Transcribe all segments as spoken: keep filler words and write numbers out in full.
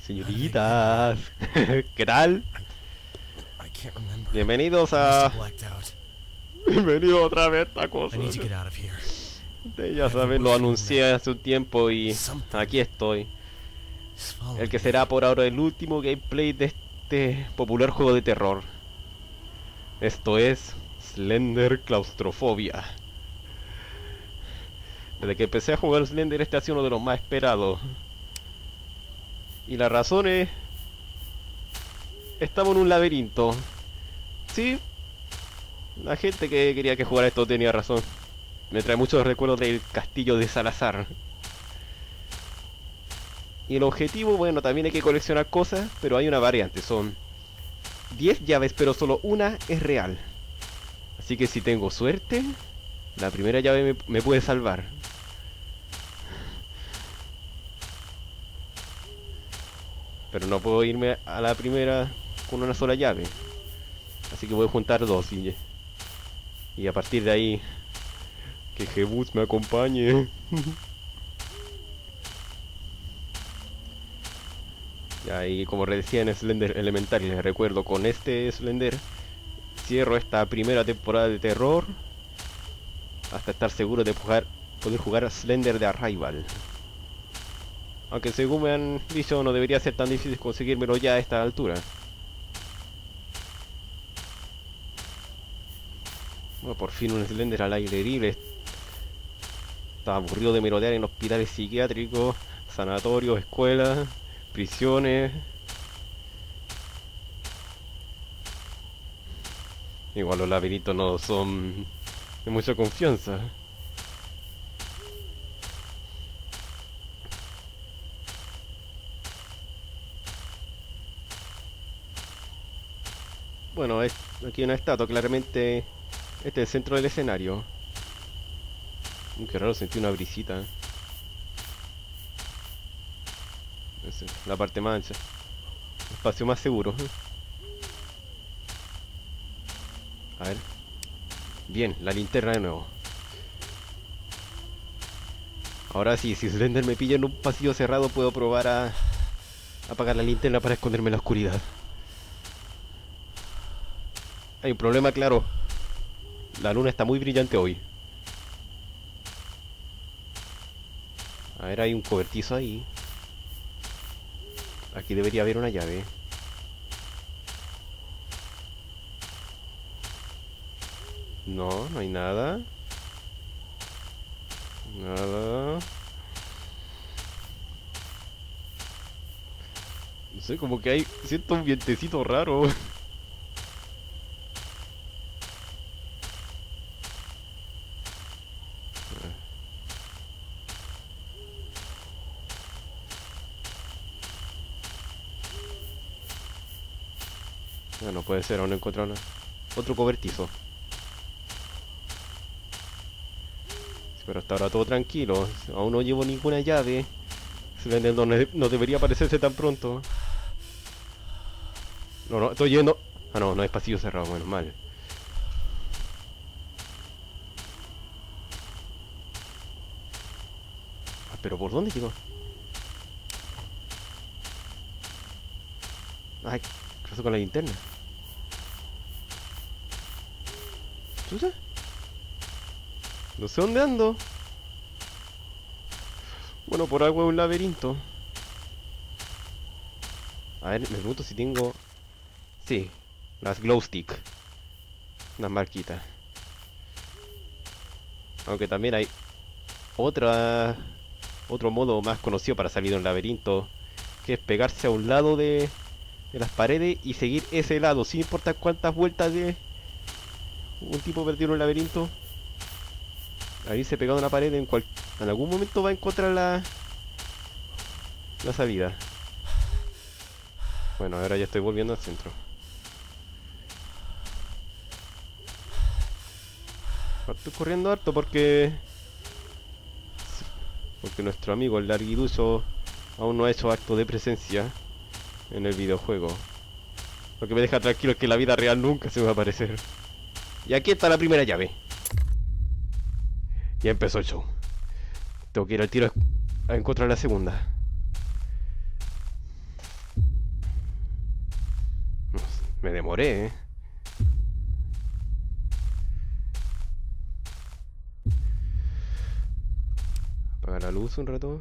Señoritas, ¿qué tal? I can't remember. Bienvenidos I must a... have blacked out. Bienvenido otra vez a esta cosa. I need to get out of here. Ustedes ya saben, lo anuncié hace un tiempo y aquí estoy. It's following El que me. será por ahora el último gameplay de este popular juego de terror. Esto es Slender Claustrofobia. Desde que empecé a jugar Slender, este ha sido uno de los más esperados. Y la razón es... estamos en un laberinto. Sí, la gente que quería que jugara esto tenía razón. Me trae muchos recuerdos del castillo de Salazar. Y el objetivo, bueno, también hay que coleccionar cosas, pero hay una variante. Son diez llaves, pero solo una es real. Así que si tengo suerte, la primera llave me, me puede salvar. Pero no puedo irme a la primera con una sola llave. Así que voy a juntar dos y, y a partir de ahí que Jebus me acompañe. Ya, y como decía en Slender Elementary, les recuerdo, con este Slender cierro esta primera temporada de terror hasta estar seguro de jugar, poder jugar a Slender de Arrival. Aunque según me han dicho no debería ser tan difícil conseguírmelo ya a esta altura. Bueno, por fin un Slender al aire libre. Estaba aburrido de merodear en hospitales psiquiátricos, sanatorios, escuelas, prisiones. Igual los laberintos no son de mucha confianza. Bueno, es, aquí hay una estatua, claramente este es el centro del escenario. Mm, qué raro, sentí una brisita. Esa es la parte más ancha. Espacio más seguro. A ver. Bien, la linterna de nuevo. Ahora sí, si Slender me pilla en un pasillo cerrado, puedo probar a apagar la linterna para esconderme en la oscuridad. Hay un problema claro. La luna está muy brillante hoy. A ver, hay un cobertizo ahí. Aquí debería haber una llave. No, no hay nada. Nada. No sé, como que hay... siento un vientecito raro. No, no puede ser, aún no encuentro nada. Otro cobertizo. Sí, pero hasta ahora todo tranquilo. Aún no llevo ninguna llave. Slender no, no debería aparecerse tan pronto. No, no, estoy yendo. Ah, no, no es pasillo cerrado, menos mal. Ah, pero ¿por dónde llegó? Ay, ¿qué pasó con la linterna? ¿Chusa? No sé dónde ando. Bueno, por algo es un laberinto. A ver, me pregunto si tengo... Sí, las glow stick. Unas marquitas. Aunque también hay otra... otro modo más conocido para salir de un laberinto, que es pegarse a un lado de, de las paredes y seguir ese lado, sin importar cuántas vueltas de un tipo perdido en un laberinto. Ahí se pegado a una pared, en, cual, en algún momento va a encontrar la, la salida. Bueno, ahora ya estoy volviendo al centro. Estoy corriendo harto porque... porque nuestro amigo el Larguirucho aún no ha hecho acto de presencia en el videojuego. Lo que me deja tranquilo es que en la vida real nunca se me va a aparecer. Y aquí está la primera llave. Ya empezó el show. Tengo que ir al tiro a encontrar la segunda. Me demoré, ¿eh? Apagar la luz un rato.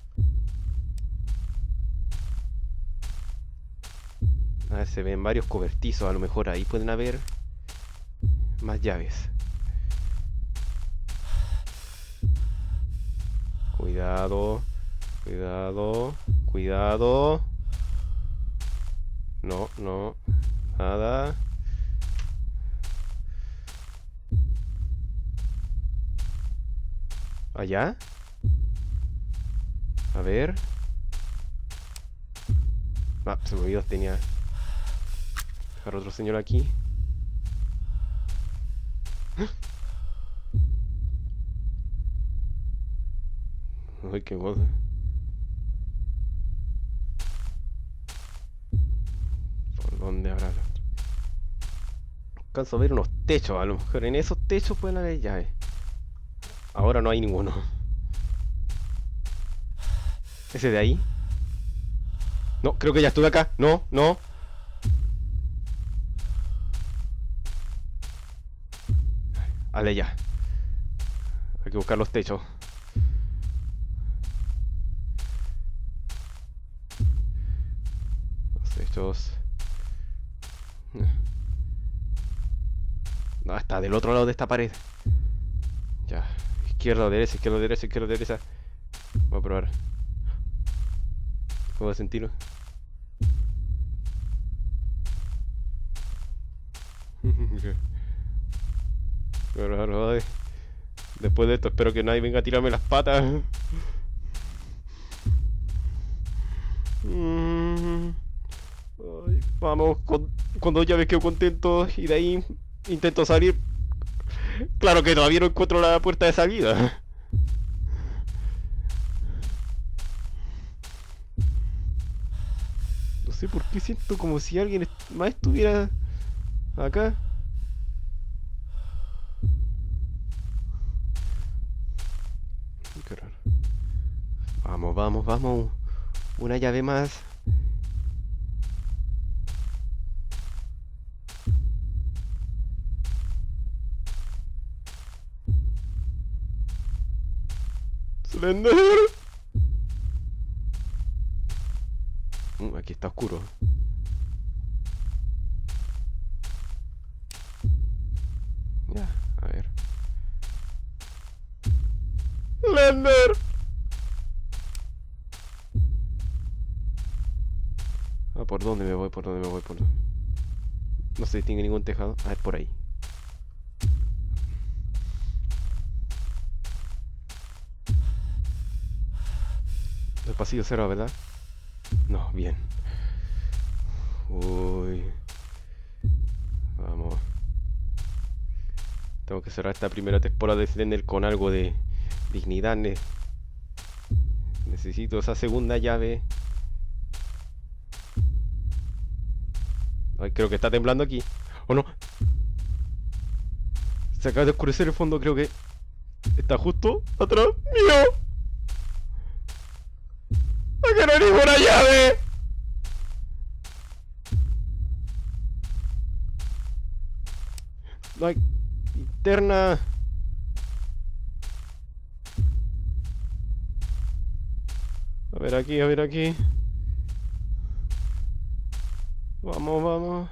A ver, se ven varios cobertizos. A lo mejor ahí pueden haber más llaves. Cuidado. Cuidado. Cuidado. No, no. Nada. ¿Allá? A ver. Ah, se me olvidó, tenía... Dejar otro señor aquí. Ay, qué cosa. ¿Por dónde habrá? Alcanzo a ver unos techos. A lo mejor en esos techos pueden haber llaves. Ahora no hay ninguno. ¿Ese de ahí? No, creo que ya estuve acá. No, no. Vale, ya. Hay que buscar los techos. Los techos. No, está del otro lado de esta pared. Ya. Izquierda, derecha, izquierda, derecha, izquierda, derecha. Voy a probar. ¿Puedo sentirlo? Después de esto espero que nadie venga a tirarme las patas. Ay, vamos, con, con dos llaves quedo contento y de ahí intento salir. Claro que todavía no encuentro la puerta de salida. No sé por qué siento como si alguien est- más estuviera acá. Qué raro. Vamos, vamos, vamos. Una llave más. Slender. Mm, aquí está oscuro. Ya, a ver. Slender. Ah, ¿por dónde me voy? ¿Por dónde me voy? ¿Por dónde? No se distingue ningún tejado. Ah, es por ahí. El pasillo cero, ¿verdad? No, bien. Uy. Vamos. Tengo que cerrar esta primera temporada de Slender con algo de dignidad. Ne- Necesito esa segunda llave. Ay, creo que está temblando aquí. ¿O no? Se acaba de oscurecer el fondo, creo que está justo atrás mío. ¡Aquí no hay ninguna llave! No hay linterna. A ver aquí, a ver aquí. Vamos, vamos.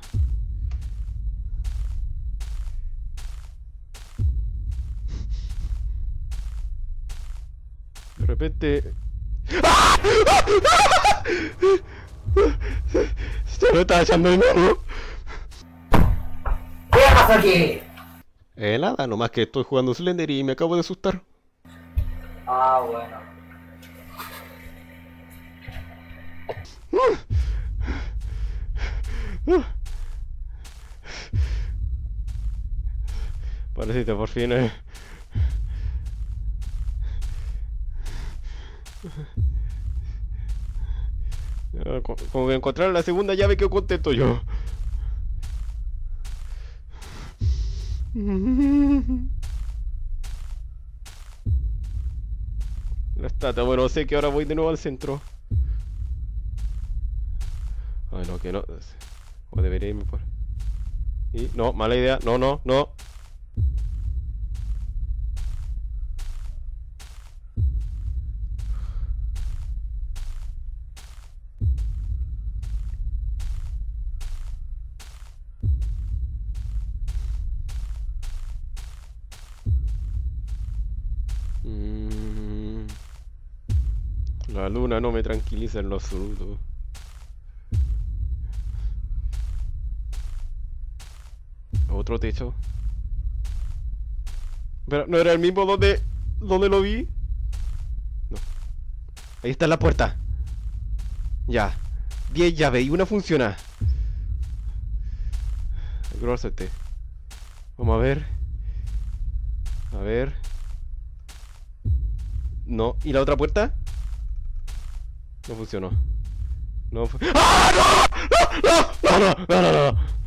De repente... ¡Ah! Se me está echando el mano. ¿Qué pasa aquí? Eh, nada, nomás que estoy jugando Slender y me acabo de asustar. Ah, bueno. Pareciste por fin, eh. Ya, co- Como que encontraron la segunda llave, que contento yo. La estatua, bueno, sé que ahora voy de nuevo al centro. Ay, no, que no. O debería irme por... Y no, mala idea. No, no, no. Mm. La luna no me tranquiliza en lo absoluto. Otro techo. Pero no era el mismo donde donde lo vi. No. Ahí está la puerta. Ya. diez llaves y una funciona. Hay que probar suerte. Vamos a ver. A ver. No. ¿Y la otra puerta? No funcionó. No fu ¡Ah! ¡No! ¡No! ¡No! ¡No! ¡No! ¡No! ¡No!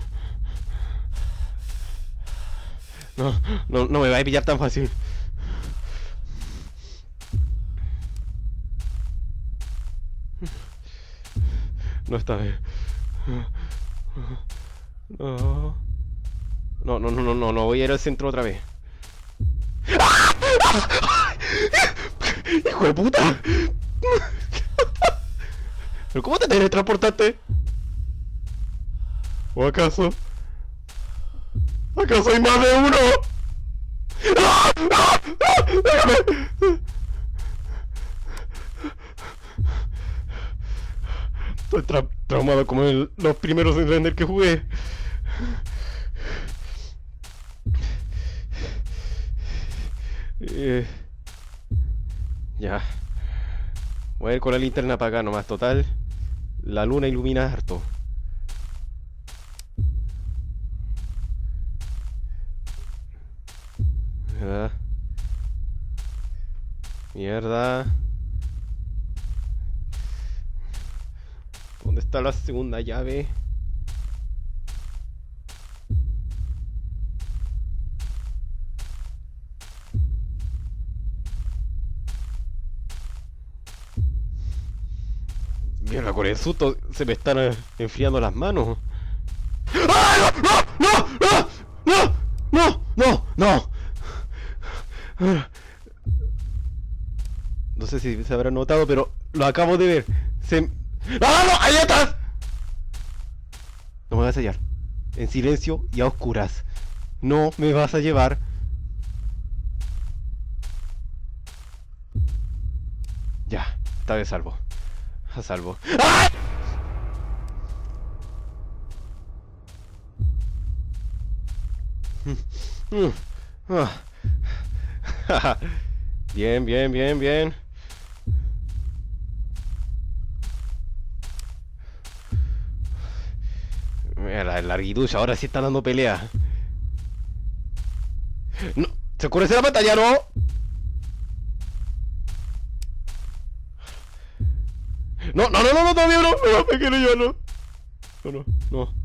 No, no, no me va a pillar tan fácil. No está bien. No. No, no, no, no, no, no voy a ir al centro otra vez. ¡Hijo de puta! ¿Pero cómo te teletransportaste? ¿O acaso? ¿Acaso hay más de uno? ¡Ah! ¡Ah! ¡Ah! ¡Déjame! Estoy tra traumado como en los primeros Slender que jugué. Eh, ya. Voy a ir con la linterna para acá nomás. Total, la luna ilumina harto. Mierda. Mierda. ¿Dónde está la segunda llave? Mierda, con el susto se me están eh, enfriando las manos. ¡Ah! ¡No! ¡No! ¡No! ¡No! ¡No! ¡No! ¡No! No sé si se habrá notado, pero lo acabo de ver. Se... ¡No! ¡No! ¡Ahí estás! No me vas a hallar. En silencio y a oscuras. No me vas a llevar. Ya, esta vez salvo. A salvo. ¡Ah! Bien, bien, bien, bien. Mira, la larguitucha ahora sí está dando pelea. No, se oscurece la pantalla, no. No, no, no, no, no, todavía no, no, me quiero yo, no. No, no, no.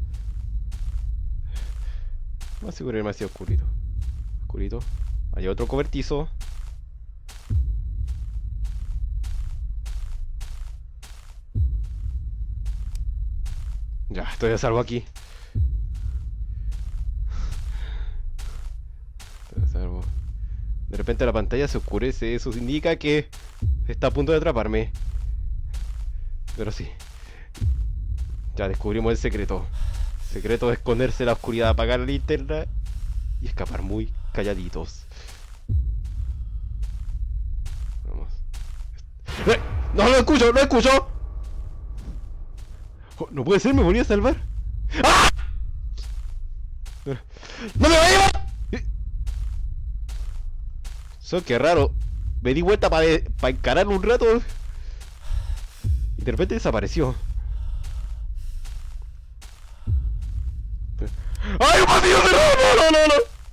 Más seguro irme así oscurito. Oscurito. Hay otro cobertizo. Ya, estoy a salvo aquí. Estoy a salvo. De repente la pantalla se oscurece. Eso indica que está a punto de atraparme. Pero sí. Ya descubrimos el secreto. El secreto de esconderse en la oscuridad, apagar la linterna y escapar muy calladitos. Vamos. ¡Eh! ¡No lo escucho! ¡No lo escucho! Oh, no puede ser, me volví a salvar. ¡Ah! ¡No me va a llevar! Eso qué raro. Me di vuelta para pa encararlo un rato y de repente desapareció. ¡Ay, un vacío! ¡No, no, no,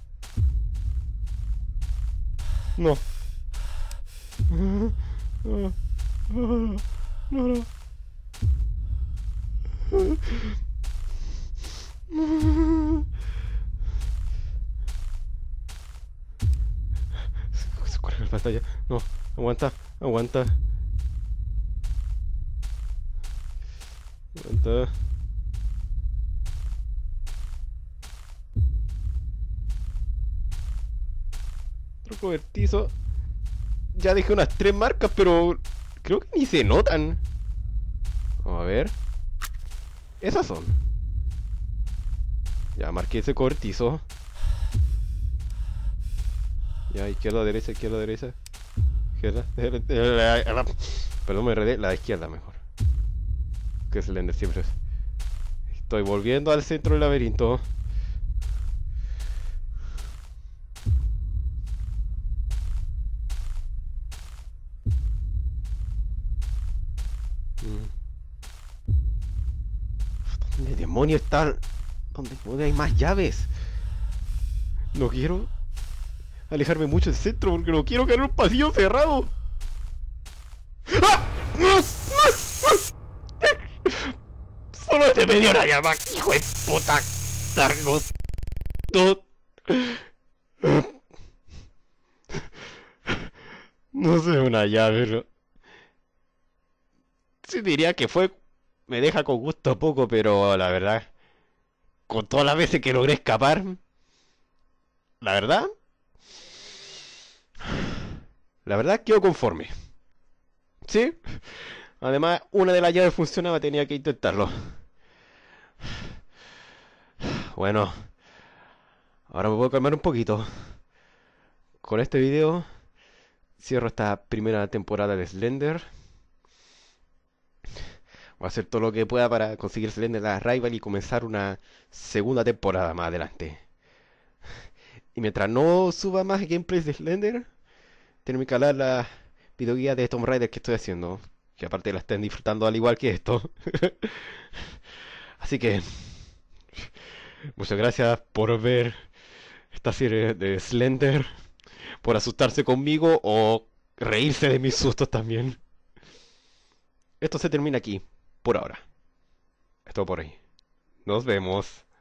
no! No. No. No, no. Se corre la pantalla. No, aguanta, aguanta. Aguanta. Otro cobertizo. Ya dejé unas tres marcas, pero creo que ni se notan. Vamos a ver. Esas son. Ya marqué ese cobertizo. Ya, izquierda, derecha, izquierda, derecha. Izquierda, derecha. Perdón, me enredé. La de izquierda mejor. Que es Slender siempre es. Estoy volviendo al centro del laberinto. ¿Dónde demonios están? ¿Dónde, dónde hay más llaves? No quiero alejarme mucho del centro porque no quiero caer en un pasillo cerrado. ¡Ah! Solo te me dio una llama, hijo de puta. Largo. No sé, una llave, pero... Sí diría que fue... Me deja con gusto a poco, pero la verdad... Con todas las veces que logré escapar... La verdad... La verdad quedo conforme. ¿Sí? Además, una de las llaves funcionaba, tenía que intentarlo. Bueno... Ahora me puedo calmar un poquito. Con este video... Cierro esta primera temporada de Slender. Voy a hacer todo lo que pueda para conseguir Slender la Rival y comenzar una segunda temporada más adelante. Y mientras no suba más gameplays de Slender, tengo que calar la videoguía de Tomb Raider que estoy haciendo. Que aparte la estén disfrutando al igual que esto. Así que... Muchas gracias por ver esta serie de Slender. Por asustarse conmigo o reírse de mis sustos también. Esto se termina aquí, por ahora. Es todo por ahí. Nos vemos.